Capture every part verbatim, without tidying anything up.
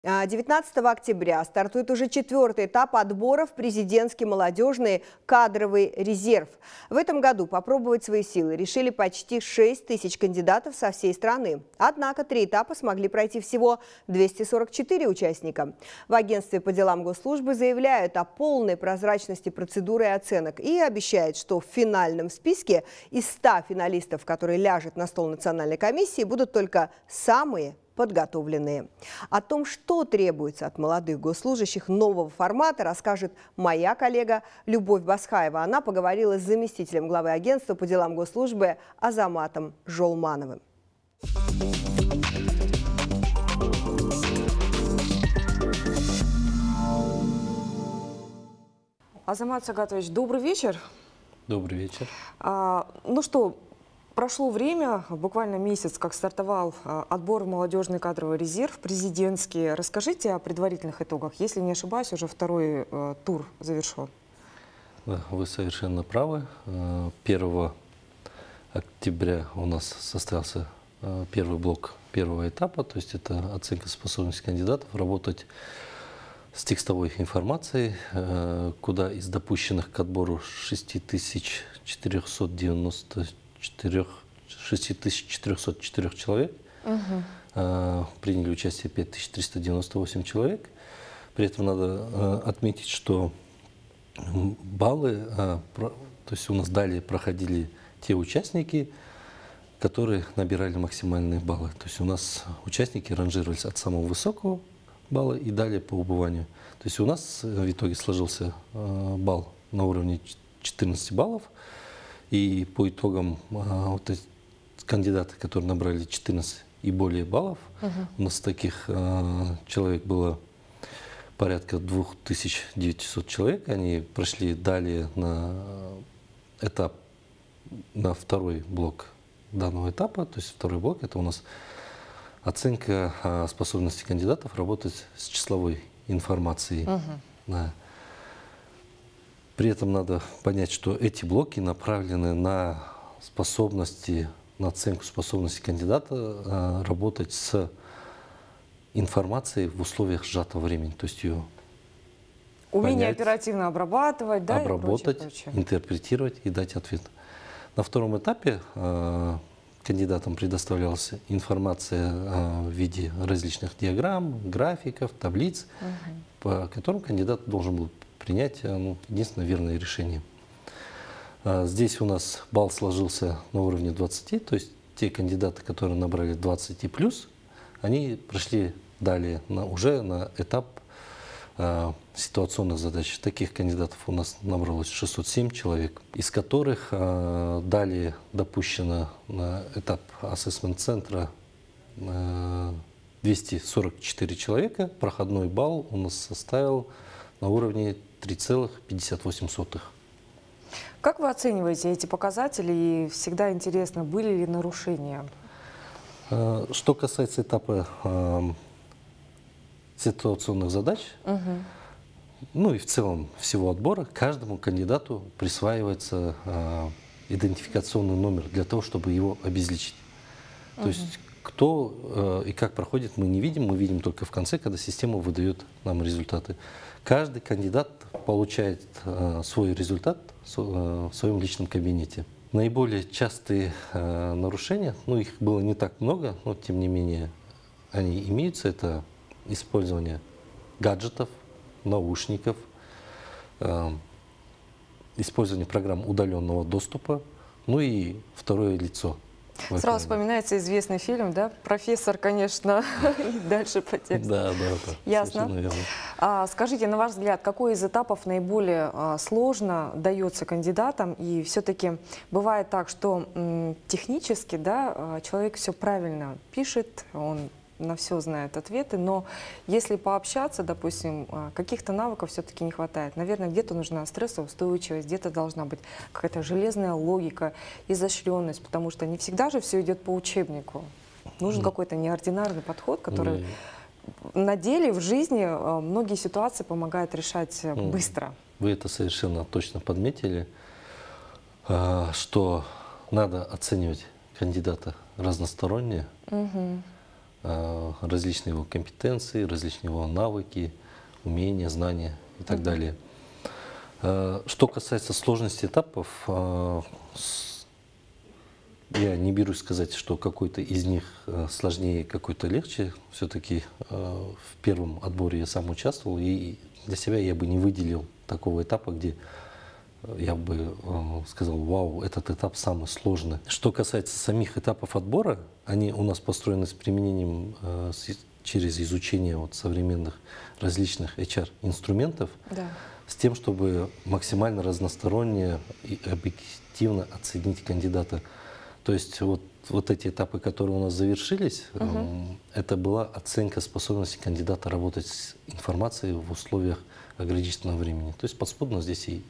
девятнадцатого октября стартует уже четвертый этап отбора в президентский молодежный кадровый резерв. В этом году попробовать свои силы решили почти шесть тысяч кандидатов со всей страны. Однако три этапа смогли пройти всего двести сорок четыре участника. В агентстве по делам госслужбы заявляют о полной прозрачности процедуры и оценок и обещают, что в финальном списке из ста финалистов, которые ляжут на стол национальной комиссии, будут только самые подготовленные. О том, что требуется от молодых госслужащих нового формата, расскажет моя коллега Любовь Басхаева. Она поговорила с заместителем главы агентства по делам госслужбы Азаматом Жолмановым. Азамат Сагатович, добрый вечер. Добрый вечер. А, ну что, прошло время, буквально месяц, как стартовал а, отбор в молодежный кадровый резерв президентский. Расскажите о предварительных итогах. Если не ошибаюсь, уже второй а, тур завершен. Да, вы совершенно правы. первого октября у нас состоялся первый блок первого этапа, то есть это оценка способности кандидатов работать с текстовой информацией, куда из допущенных к отбору шесть тысяч четыреста девяносто четыре человек, угу. приняли участие пять тысяч триста девяносто восемь человек. При этом надо отметить, что баллы, то есть у нас далее проходили те участники, которые набирали максимальные баллы. То есть у нас участники ранжировались от самого высокого балла и далее по убыванию. То есть у нас в итоге сложился балл на уровне четырнадцати баллов. И по итогам вот эти кандидаты, которые набрали четырнадцать и более баллов, угу. у нас таких человек было порядка двух тысяч девятисот человек. Они прошли далее на этап, на второй блок данного этапа. То есть второй блок – это у нас оценка способности кандидатов работать с числовой информацией. Угу. Да. При этом надо понять, что эти блоки направлены на способности, на оценку способности кандидата работать с информацией в условиях сжатого времени. То есть ее умение понять, оперативно обрабатывать, да, обработать, и прочее, прочее. интерпретировать и дать ответ. На втором этапе э, кандидатам предоставлялась информация э, в виде различных диаграмм, графиков, таблиц, угу. по которым кандидат должен был принять ну, единственное верное решение. Э, здесь у нас балл сложился на уровне двадцати, то есть те кандидаты, которые набрали двадцать и плюс, они прошли далее на, уже на этап э, ситуационных задач. Таких кандидатов у нас набралось шестьсот семь человек, из которых э, далее допущено на этап ассессмент-центра э, двести сорок четыре человека. Проходной балл у нас составил на уровне три целых пятьдесят восемь сотых. Как вы оцениваете эти показатели? И всегда интересно, были ли нарушения? Что касается этапа э, ситуационных задач, угу. ну и в целом всего отбора, каждому кандидату присваивается э, идентификационный номер для того, чтобы его обезличить. Угу. То есть кто э, и как проходит, мы не видим, мы видим только в конце, когда система выдает нам результаты. Каждый кандидат получает э, свой результат э, в своем личном кабинете. Наиболее частые э, нарушения, ну их было не так много, но тем не менее они имеются. Это использование гаджетов, наушников, э, использование программ удаленного доступа, ну и второе лицо. Сразу вспоминается известный фильм, да? Профессор, конечно, и дальше по тексту. Да, да, да. Ясно. А, скажите, на ваш взгляд, какой из этапов наиболее а, сложно дается кандидатам? И все-таки бывает так, что м, технически, да, человек все правильно пишет, он на все знает ответы, но если пообщаться, допустим, каких-то навыков все-таки не хватает. Наверное, где-то нужна стрессоустойчивость, где-то должна быть какая-то железная логика, изощренность, потому что не всегда же все идет по учебнику. Нужен mm. какой-то неординарный подход, который mm. на деле, в жизни многие ситуации помогает решать mm. быстро. Вы это совершенно точно подметили, что надо оценивать кандидата разносторонне. Mm-hmm. э, различные его компетенции, различные его навыки, умения, знания и так mm-hmm. далее. Э, что касается сложности этапов, э, с, я не берусь сказать, что какой-то из них э, сложнее, какой-то легче. Все-таки э, в первом отборе я сам участвовал, и для себя я бы не выделил такого этапа, где я бы э, сказал, вау, этот этап самый сложный. Что касается самих этапов отбора, они у нас построены с применением, э, с, через изучение вот, современных различных эйч ар-инструментов, да. с тем, чтобы максимально разносторонне и объективно оценить кандидата. То есть вот, вот эти этапы, которые у нас завершились, угу. э, это была оценка способности кандидата работать с информацией в условиях ограниченного времени. То есть подспудно здесь и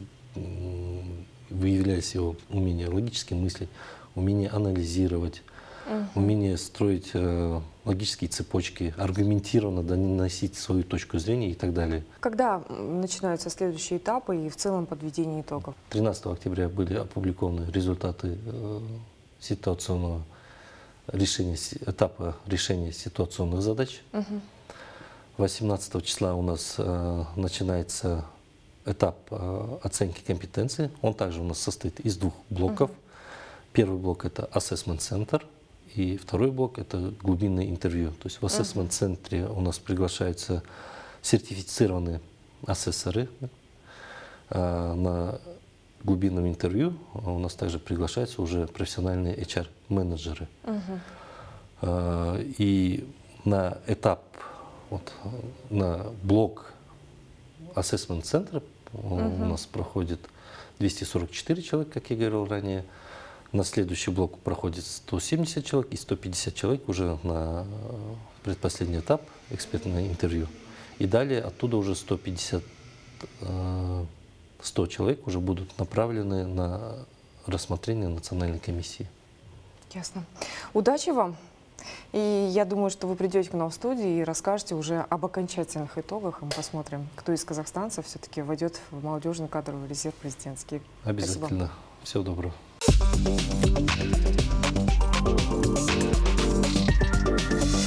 выявлялись его умение логически мыслить, умение анализировать, uh-huh. умение строить э, логические цепочки, аргументированно доносить свою точку зрения и так далее. Когда начинаются следующие этапы и в целом подведение итогов? тринадцатого октября были опубликованы результаты э, ситуационного решения, этапа решения ситуационных задач. Uh-huh. восемнадцатого числа у нас э, начинается этап э, оценки компетенции. Он также у нас состоит из двух блоков. Uh-huh. Первый блок — это assessment center, и второй блок — это глубинное интервью. То есть в assessment центре uh-huh. у нас приглашаются сертифицированные асессоры. Э, на глубинном интервью у нас также приглашаются уже профессиональные эйч ар-менеджеры. Uh-huh. э, и на этап, вот, на блок assessment центра Uh-huh. у нас проходит двести сорок четыре человека, как я говорил ранее. На следующий блок проходит сто семьдесят человек и сто пятьдесят человек уже на предпоследний этап экспертного интервью. И далее оттуда уже сто пятьдесят, сто человек уже будут направлены на рассмотрение национальной комиссии. Ясно. Удачи вам! И я думаю, что вы придете к нам в студию и расскажете уже об окончательных итогах. И мы посмотрим, кто из казахстанцев все-таки войдет в молодежный кадровый резерв президентский. Обязательно. Спасибо. Всего доброго.